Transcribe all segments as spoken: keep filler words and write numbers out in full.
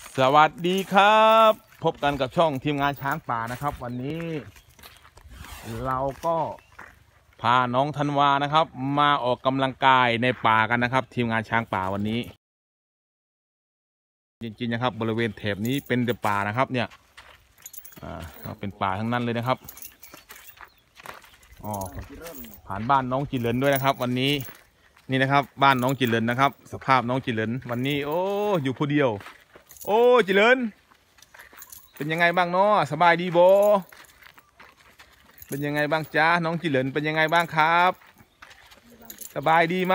สวัสดีครับพบกันกับช่องทีมงานช้างป่านะครับวันนี้เราก็พาน้องธันวานะครับมาออกกำลังกายในป่ากันนะครับทีมงานช้างป่าวันนี้จริงๆนะครับบริเวณแถบนี้เป็นแต่ป่านะครับเนี่ยอ่าเป็นป่าทั้งนั้นเลยนะครับอ๋อผ่านบ้านน้องจิเหลินด้วยนะครับวันนี้นี่นะครับบ้านน้องจิเหลินนะครับสภาพน้องจิเหลินวันนี้โอ้อยู่ผู้เดียวโอ้จิเหลินเป็นยังไงบ้างเนาะสบายดีโบเป็นยังไงบ้างจ้าน้องจิเหลินเป็นยังไงบ้างครับสบายดีไหม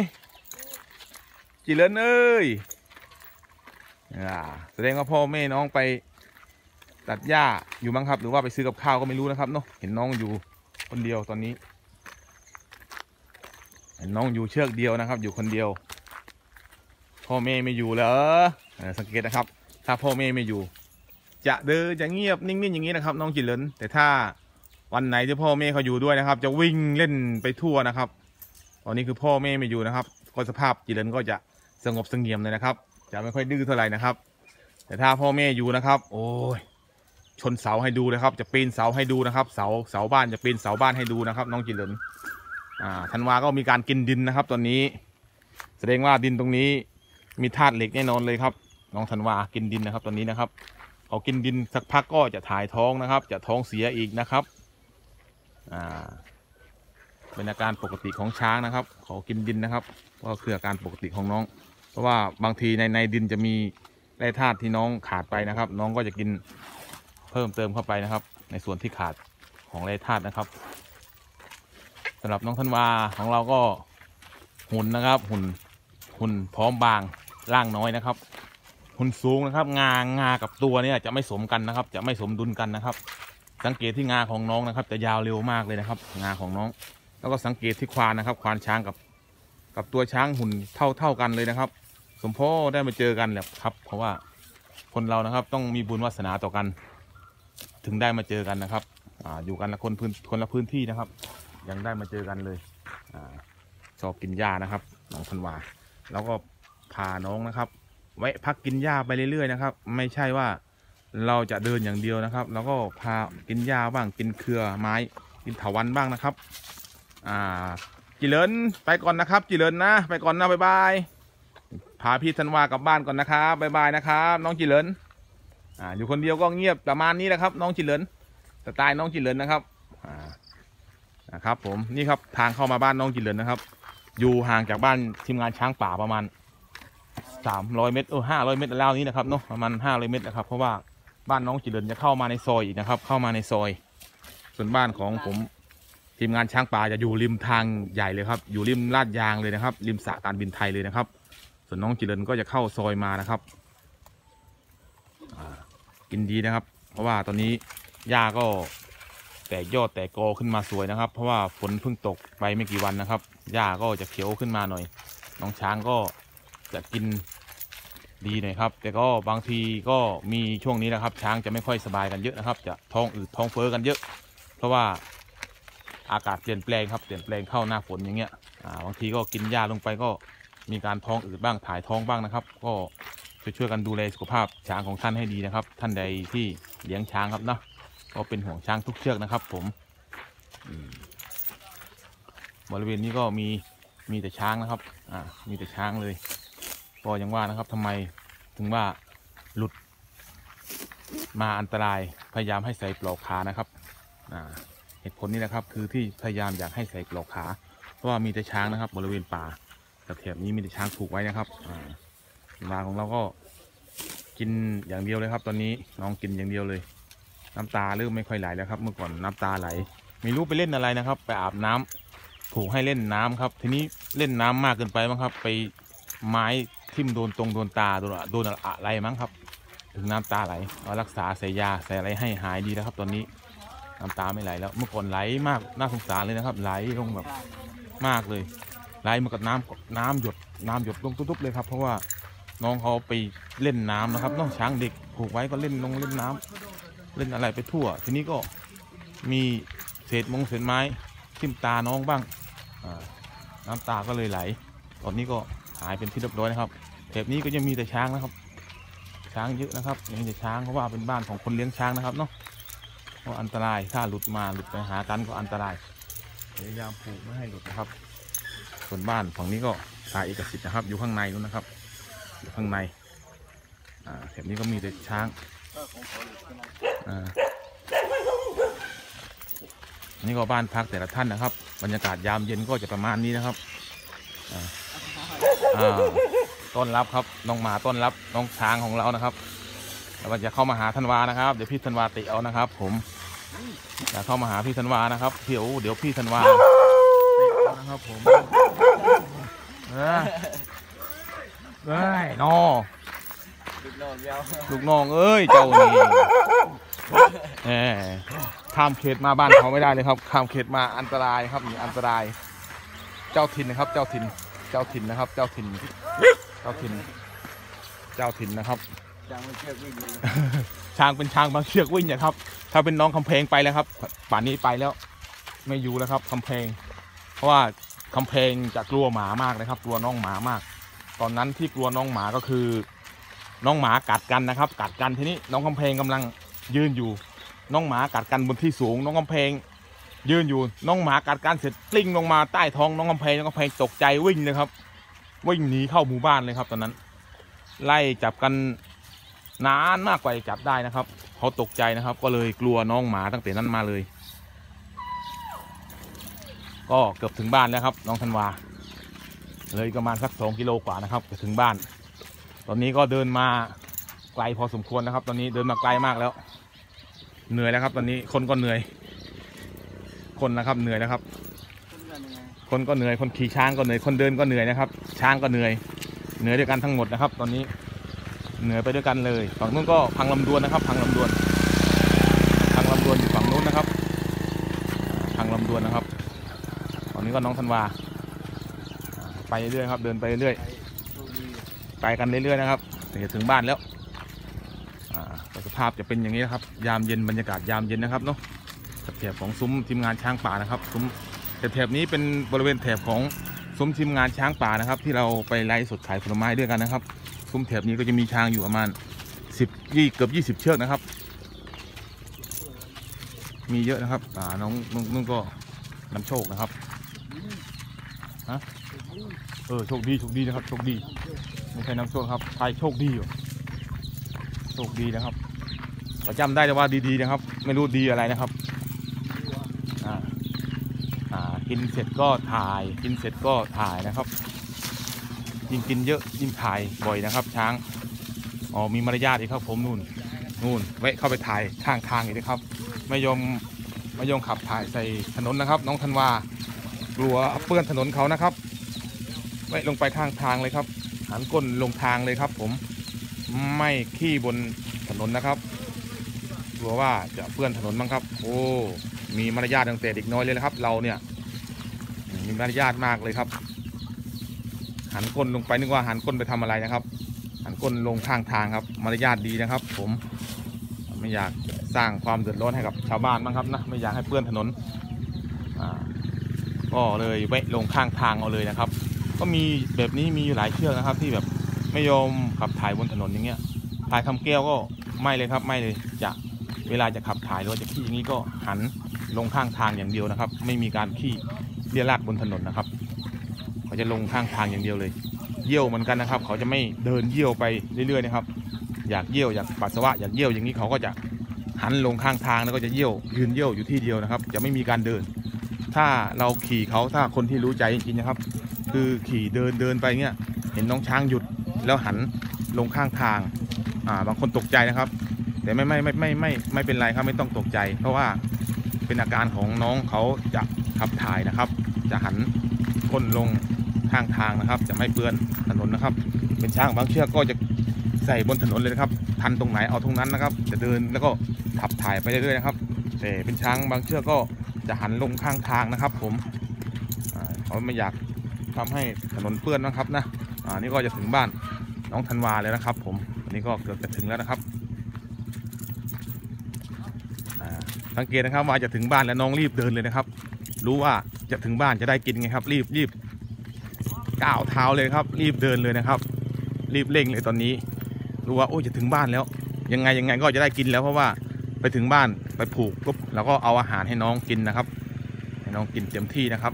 จิเหลินเอ้ยแสดงว่าพ่อแม่น้องไปตัดหญ้าอยู่บ้างครับหรือว่าไปซื้อกับข้าวก็ไม่รู้นะครับเนาะเห็นน้องอยู่คนเดียวตอนนี้เห็นน้องอยู่เชือกเดียวนะครับอยู่คนเดียวพ่อแม่ไม่อยู่เหรอสังเกตนะครับถ้าพ่อแม่ไม่อยู่จะเดินจะเงียบนิ่งๆอย่างนี้นะครับน้องจิเหลินแต่ถ้าวันไหนที่พ่อแม่เขาอยู่ด้วยนะครับจะวิ่งเล่นไปทั่วนะครับตอนนี้คือพ่อแม่ไม่อยู่นะครับก็สภาพจิเหลินก็จะสงบเสงี่ยมเลยนะครับจะไม่ค่อยดื้อเท่าไหร่นะครับแต่ถ้าพ่อแม่อยู่นะครับโอ้ยชนเสาให้ดูนะครับจะปีนเสาให้ดูนะครับเสาเสาบ้านจะปีนเสาบ้านให้ดูนะครับน้องจิเหลินอ่าธันวาก็มีการกินดินนะครับตอนนี้แสดงว่าดินตรงนี้มีธาตุเหล็กแน่นอนเลยครับน้องธันวากินดินนะครับตอนนี้นะครับเขากินดินสักพักก็จะถ่ายท้องนะครับจะท้องเสียอีกนะครับอ่าเป็นอาการปกติของช้างนะครับเขากินดินนะครับก็คืออาการปกติของน้องเพราะว่าบางทีในในดินจะมีแร่ธาตุที่น้องขาดไปนะครับน้องก็จะกินเพิ่มเติมเข้าไปนะครับในส่วนที่ขาดของแร่ธาตุนะครับสำหรับน้องธันวาของเราก็หุ่นนะครับหุ่นหุ่นพร้อมบางร่างน้อยนะครับหุ่นสูงนะครับงางากับตัวเนี่ยจะไม่สมกันนะครับจะไม่สมดุลกันนะครับสังเกตที่งาของน้องนะครับจะยาวเร็วมากเลยนะครับงาของน้องแล้วก็สังเกตที่ควานนะครับควานช้างกับกับตัวช้างหุ่นเท่าเท่ากันเลยนะครับสมพ่อได้มาเจอกันแหละครับเพราะว่าคนเรานะครับต้องมีบุญวาสนาต่อกันถึงได้มาเจอกันนะครับอ่าอยู่กันละคนพื้นคนละพื้นที่นะครับยังได้มาเจอกันเลยอ่าชอบกินหญ้านะครับน้องธันวาแล้วก็พาน้องนะครับไว้พักกินหญ้าไปเรื่อยๆนะครับไม่ใช่ว่าเราจะเดินอย่างเดียวนะครับแล้วก็พากินหญ้าบ้างกินเครือไม้กินเถาวัลย์บ้างนะครับอ่าจิเหลินไปก่อนนะครับจิเหลินนะไปก่อนนะบ๊ายบายพาพี่ธันวากลับบ้านก่อนนะครับบ๊ายบายนะครับน้องจิเหลินอ่าอยู่คนเดียวก็เงียบประมาณนี้แหละครับน้องจิเหลินสไตล์น้องจิเหลินนะครับอ่านะครับผมนี่ครับทางเข้ามาบ้านน้องจิเหลินนะครับอยู่ห่างจากบ้านทีมงานช้างป่าประมาณสามร้อยเมตรเออห้าร้อยเมตรแล้วนี้นะครับเนาะประมาณห้าร้อยเมตรนะครับเพราะว่าบ้านน้องจิเหลินจะเข้ามาในซอยอีกนะครับเข้ามาในซอยส่วนบ้านของผมทีมงานช้างป่าจะอยู่ริมทางใหญ่เลยครับอยู่ริมลาดยางเลยนะครับริมสระการบินไทยเลยนะครับส่วนน้องจิเหลินก็จะเข้าซอยมานะครับกินดีนะครับเพราะว่าตอนนี้หญ้าก็แตกยอดแตกกอขึ้นมาสวยนะครับเพราะว่าฝนเพิ่งตกไปไม่กี่วันนะครับหญ้าก็จะเขียวขึ้นมาหน่อยน้องช้างก็จะกินดีหน่อยครับแต่ก็บางทีก็มีช่วงนี้นะครับช้างจะไม่ค่อยสบายกันเยอะนะครับจะท้องอืดท้องเฟ้อกันเยอะเพราะว่าอากาศเปลี่ยนแปลงครับเปลี่ยนแปลงเข้าหน้าฝนอย่างเงี้ยอ่าบางทีก็กินหญ้าลงไปก็มีการท้องอืดบ้างถ่ายท้องบ้างนะครับก็ช่วยๆกันดูแลสุขภาพช้างของท่านให้ดีนะครับท่านใดที่เลี้ยงช้างครับเนาะก็เป็นห่วงช้างทุกเชือกนะครับผมบริเวณนี้ก็มีมีแต่ช้างนะครับอ่ามีแต่ช้างเลยก็ยังว่านะครับทำไมถึงว่าหลุดมาอันตรายพยายามให้ใส่ปลอกขานะครับอ่าเหตุผลนี้นะครับคือที่พยายามอยากให้ใส่ปลอกขาเพราะว่ามีแต่ช้างนะครับบริเวณป่าแถบนี้มีแต่ช้างผูกไว้นะครับอ่านาของเราก็กินอย่างเดียวเลยครับตอนนี้น้องกินอย่างเดียวเลยน้ำตาเริ่มไม่ค่อยไหลแล้วครับเมื่อก่อนน้ำตาไหลไม่รู้ไปเล่นอะไรนะครับไปอาบน้ำถูกให้เล่นน้ำครับทีนี้เล่นน้ำมากเกินไปมั้งครับไปไม้ทิ่มโดนตรงโดนตาโดนโดนอะไรมั้งครับถึงน้ำตาไหลเอารักษาใส่ยาใส่อะไรให้หายดีแล้วครับตอนนี้น้ำตาไม่ไหลแล้วเมื่อก่อนไหลมากน่าสงสารเลยนะครับไหลลงแบบมากเลยไหลมากับน้ำน้ำหยดน้ำหยดลงตุ๊บๆเลยครับเพราะว่าน้องเขาไปเล่นน้ำนะครับน้องช้างเด็กผูกไว้ก็เล่นลงเล่นน้ำเล่นอะไรไปทั่วทีนี้ก็มีเศษมงเศษไม้ทิ่มตาน้องบ้างน้ำตาก็เลยไหลตอนนี้ก็หายเป็นที่เรียบร้อยนะครับแถบนี้ก็ยังมีแต่ช้างนะครับช้างเยอะนะครับเลี้ยงแต่ช้างเพราะว่าเป็นบ้านของคนเลี้ยงช้างนะครับเนาะเพราะอันตรายถ้าหลุดมาหลุดไปหากันก็อันตรายพยายามผูกไม่ให้หลุดนะครับส่วนบ้านฝั่งนี้ก็สายเอกสิทธิ์นะครับอยู่ข้างในนู้นนะครับอยู่ข้างในอ่าแถบนี้ก็มีแต่ช้างอ่านี่ก็บ้านพักแต่ละท่านนะครับบรรยากาศยามเย็นก็จะประมาณนี้นะครับอ่าอ่าต้อนรับครับน้องหมาต้อนรับน้องช้างของเรานะครับแล้วก็จะเข้ามาหาธันวานะครับเดี๋ยวพี่ธันวาติเอานะครับผมจะเข้ามาหาพี่ธันวานะครับเดี๋ยวเดี๋ยวพี่ธันวาติเอานะครับผมเอ้ยเอ้ยน้อลูกน้องเย้าลูกน้องเอ้ยเจ้านี่แหมข้ามเขตมาบ้านเขาไม่ได้เลยครับข้ามเขตมาอันตรายครับนี่อันตรายเจ้าถิ่นนะครับเจ้าถิ่นเจ้าถิ่นนะครับเจ้าถิ่นเจ้าถิ่นเจ้าถิ่นนะครับช้างเป็นเชือกวิ่งช้างเป็นช้างบางเชือกวิ่งเนี่ยครับถ้าเป็นน้องคำเพลงไปแล้วครับป่านนี้ไปแล้วไม่อยู่แล้วครับคำเพลงเพราะว่าคำเพลงจะกลัวหมามากเลยครับกลัวน้องหมามาก ตอนนั้นที่กลัวน้องหมาก็คือน้องหมากัดกันนะครับกัดกันทีนี้น้องคำเพลงกำลังยืนอยู่น้องหมากัดกันบนที่สูงน้องคำเพลงยืนอยู่น้องหมากัดกันเสร็จกลิ้งลงมาใต้ท้องน้องคำเพลงน้องคำเพลงตกใจวิ่งเลยครับวิ่งหนีเข้าหมู่บ้านเลยครับตอนนั้นไล่จับกันนานมากกว่าจะจับได้นะครับเขาตกใจนะครับก็เลยกลัวน้องหมาตั้งแต่นั้นมาเลยก็เกือบถึงบ้านแล้วครับน้องธันวาเลยประมาณสักสองกิโลกว่านะครับจะถึงบ้านตอนนี้ก็เดินมาไกลพอสมควรนะครับตอนนี้เดินมาไกลมากแล้วเหนื่อยแล้วครับตอนนี้คนก็เหนื่อยคนนะครับเหนื่อยแล้วครับคนก็เหนื่อยคนขี่ช้างก็เหนื่อยคนเดินก็เหนื่อยนะครับช้างก็เหนื่อยเหนื่อยด้วยกันทั้งหมดนะครับตอนนี้เหนื่อยไปด้วยกันเลยฝั่งนู้นก็พังลำดวนนะครับพังลำดวนพังลำดวนอยู่ฝั่งนู้นนะครับพังลำดวนนะครับตอนนี้ก็น้องธันวาไปเรื่อยครับเดินไปเรื่อยไปกันเรื่อยๆนะครับจะถึงบ้านแล้วสภาพจะเป็นอย่างนี้นะครับยามเย็นบรรยากาศยามเย็นนะครับเนาะแถบของซุ้มทีมงานช้างป่านะครับซุ้มแต่แถบนี้เป็นบริเวณแถบของซุ้มทีมงานช้างป่านะครับที่เราไปไล่สดขายผลไม้ด้วยกันนะครับซุ้มแถบนี้ก็จะมีช้างอยู่ประมาณสิบยี่เกือบยี่สิบเชือกนะครับมีเยอะนะครับอ่าน้องนุ่งก็นำโชคนะครับฮะเออโชคดีโชคดีนะครับโชคดีไม่ใช่นำโชคครับใครโชคดีอยู่โชคดีนะครับประจำได้แต่ว่าดีๆนะครับไม่รู้ดีอะไรนะครับอ่าอ่ากินเสร็จก็ถ่ายกินเสร็จก็ถ่ายนะครับยิ่งกินเยอะยิ่งถ่ายบ่อยนะครับช้างอ๋อมีมารยาทอีกครับผมนู่นนู่นแวะเข้าไปถ่ายข้างทางอีกนะครับไม่ยอมไม่ยอมขับถ่ายใส่ถนนนะครับน้องธันวากลัวเปื้อนถนนเขานะครับแวะลงไปข้างทางเลยครับหันก้นลงทางเลยครับผมไม่ขี้บนถนนนะครับกลัวว่าจะเปื้อนถนนบ้างครับโอ้มีมารยาทตั้งแต่เด็กน้อยเลยนะครับเราเนี่ยมีมารยาทมากเลยครับหันก้นลงไปนึกว่าหันก้นไปทำอะไรนะครับหันก้นลงข้างทางครับมารยาทดีนะครับผมไม่อยากสร้างความเดือดร้อนให้กับชาวบ้านบ้างครับนะไม่อยากให้เปื้อนถนนอ่าก็เลยแวะลงข้างทางเอาเลยนะครับก็มีแบบนี้มีอยู่หลายเชือกนะครับที่แบบไม่ยอมขับถ่ายบนถนนอย่างเงี้ยถ่ายคำแก้วก็ไม่เลยครับไม่เลยจะเวลาจะขับถ่ายหรือว่าจะขี้อย่างนี้ก็หันลงข้างทางอย่างเดียวนะครับไม่มีการขี้เลี่ยราดบนถนนนะครับเขาจะลงข้างทางอย่างเดียวเลยเยี่ยวเหมือนกันนะครับเขาจะไม่เดินเยี่ยวไปเรื่อยๆนะครับอยากเยี่ยวอยากปัสสาวะอยากเยี่ยวอย่างนี้เขาก็จะหันลงข้างทางแล้วก็จะเยี่ยวยืนเยี่ยวอยู่ที่เดียวนะครับจะไม่มีการเดินถ้าเราขี่เขาถ้าคนที่รู้ใจจริงๆนะครับคือขี่เดินเดินไปเงี้ยเห็นน้องช้างหยุดแล้วหันลงข้างทางอ่าบางคนตกใจนะครับแต่ไม่ไม่ไม่ไม่ไม่ไม่เป็นไรครับไม่ต้องตกใจเพราะว่าเป็นอาการของน้องเขาจะขับถ่ายนะครับจะหันก้นลงข้างทางนะครับจะไม่เปื้อนถนนนะครับเป็นช้างบางเชือกก็จะใส่บนถนนเลยนะครับทันตรงไหนเอาตรงนั้นนะครับจะเดินแล้วก็ขับถ่ายไปเรื่อยๆนะครับแต่เป็นช้างบางเชือกก็จะหันลงข้างทางนะครับผมเขาไม่อยากทำให้ถนนเปื้อนนะครับนะอ่านี่ก็จะถึงบ้านน้องธันวาเลยนะครับผมอันนี้ก็เกือบจะถึงแล้วนะครับสังเกตนะครับว่าจะถึงบ้านแล้วน้องรีบเดินเลยนะครับรู้ว่าจะถึงบ้านจะได้กินไงครับรีบรีบก้าวเท้าเลยครับรีบเดินเลยนะครับรีบเร่งเลยตอนนี้รู้ว่าโอ้ยจะถึงบ้านแล้วยังไงยังไงก็จะได้กินแล้วเพราะว่าไปถึงบ้านไปผูกปุ๊บแล้วก็เอาอาหารให้น้องกินนะครับให้น้องกินเต็มที่นะครับ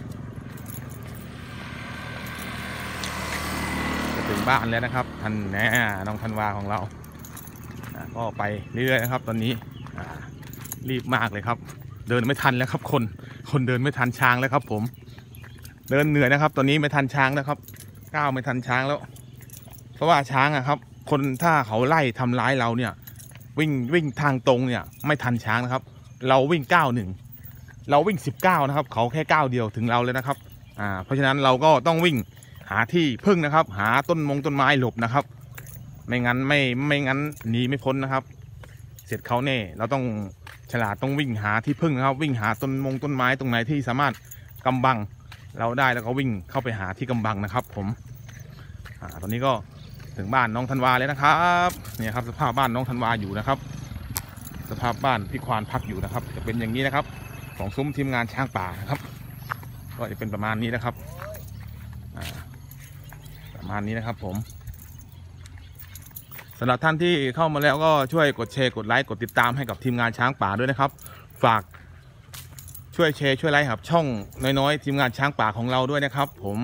จะถึงบ้านแล้วนะครับท่านแน่น้องธันวาของเราก็ไปเรื่อยๆนะครับตอนนี้รีบมากเลยครับเดินไม่ทันแล้วครับคนคนเดินไม่ทันช้างแล้วครับผมเดินเหนื่อยนะครับตอนนี้ไม่ทันช้างแล้วครับก้าวไม่ทันช้างแล้วเพราะว่าช้างอะครับคนถ้าเขาไล่ทำร้ายเราเนี่ยวิ่งวิ่งทางตรงเนี่ยไม่ทันช้างนะครับเราวิ่งเก้าหนึ่งเราวิ่งสิบเก้านะครับเขาแค่เก้าเดียวถึงเราเลยนะครับอ่าเพราะฉะนั้นเราก็ต้องวิ่งหาที่พึ่งนะครับหาต้นมงต้นไม้หลบนะครับไม่งั้นไม่ไม่งั้นหนีไม่พ้นนะครับเสร็จเขาแน่เราต้องฉลาดต้องวิ่งหาที่พึ่งนะครับวิ่งหาต้นมงต้นไม้ตรงไหนที่สามารถกำบังเราได้แล้วก็วิ่งเข้าไปหาที่กำบังนะครับผมอ่าตอนนี้ก็ถึงบ้านน้องธันวาเลยนะครับเนี่ยครับสภาพบ้านน้องธันวาอยู่นะครับสภาพบ้านพี่ควานพักอยู่นะครับจะเป็นอย่างนี้นะครับของซุ้มทีมงานช้างป่านะครับก็จะเป็นประมาณนี้นะครับประมาณนี้นะครับผมสำหรับท่านที่เข้ามาแล้วก็ช่วยกดแชร์กดไลค์กดติดตามให้กับทีมงานช้างป่าด้วยนะครับฝากช่วยแชร์ช่วยไลค์ครับช่องน้อยๆทีมงานช้างป่าของเราด้วยนะครับผม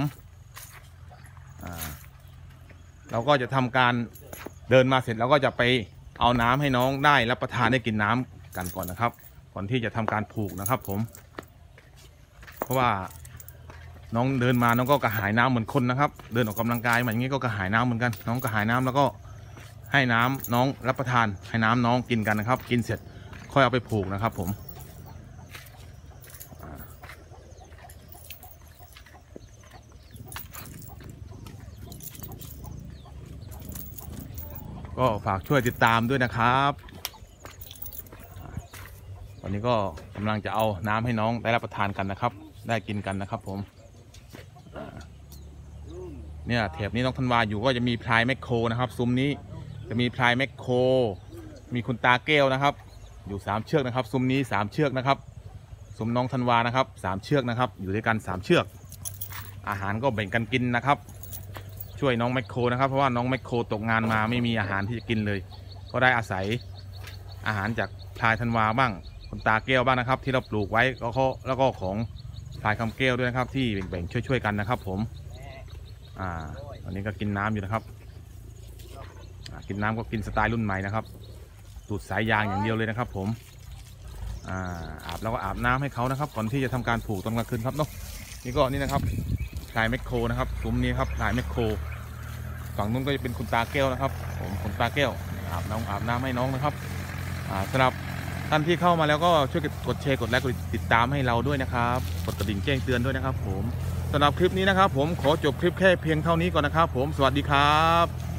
เราก็จะทำการเดินมาเสร็จเราก็จะไปเอาน้ำให้น้องได้รับประทานได้กินน้ำกันก่อนนะครับก่อนที่จะทำการผูกนะครับผมเพราะว่าน้องเดินมาน้องก็กระหายน้ำเหมือนคนนะครับเดินออกกำลังกายแบบนี้ก็กระหายน้ำเหมือนกันน้องกระหายน้ำแล้วก็ให้น้ำน้องรับประทานให้น้ำน้องกินกันนะครับกินเสร็จค่อยเอาไปผูกนะครับผมก็ฝากช่วยติดตามด้วยนะครับวันนี้ก็กำลังจะเอาน้ำให้น้องได้รับประทานกันนะครับได้กินกันนะครับผมเนี่ยแถบนี้น้องธันวาอยู่ก็จะมีพลายแมคโครนะครับซุ้มนี้จะมีพลายแมคโครมีคุณตาแก้วนะครับอยู่สามเชือกนะครับซุ้มนี้สามเชือกนะครับซุ้มน้องธันวานะครับสามเชือกนะครับอยู่ด้วยกันสามเชือกอาหารก็แบ่งกันกินนะครับช่วยน้องแมคโครนะครับเพราะว่าน้องแมคโครตกงานมาไม่มีอาหารที่จะกินเลยก็ได้อาศัยอาหารจากพลายธันวาบ้างคุณตาแก้วบ้างนะครับที่เราปลูกไว้แล้วก็แล้วก็ของพลายคำแก้วด้วยนะครับที่แบ่งๆช่วยๆกันนะครับผมอ่าตอนนี้ก็กินน้ำอยู่นะครับกินน้ำก็กินสไตล์รุ่นใหม่นะครับตูดสายยางอย่างเดียวเลยนะครับผมอ่าอาบแล้วก็อาบน้ำให้เขานะครับก่อนที่จะทำการผูกตอนกลางคืนครับเนาะนี่ก็นี่นะครับพลายแมคโครนะครับซุ้มนี้ครับพลายแมคโครฝั่งนู้นก็จะเป็นคุณตาแก้วนะครับผมคุณตาแก้วอาบน้ำอาบน้ำให้น้องนะครับอ่าสำหรับท่านที่เข้ามาแล้วก็ช่วยกดแชร์กดไลค์กดติดตามให้เราด้วยนะครับกดกระดิ่งแจ้งเตือนด้วยนะครับผมสำหรับคลิปนี้นะครับผมขอจบคลิปแค่เพียงเท่านี้ก่อนนะครับผมสวัสดีครับ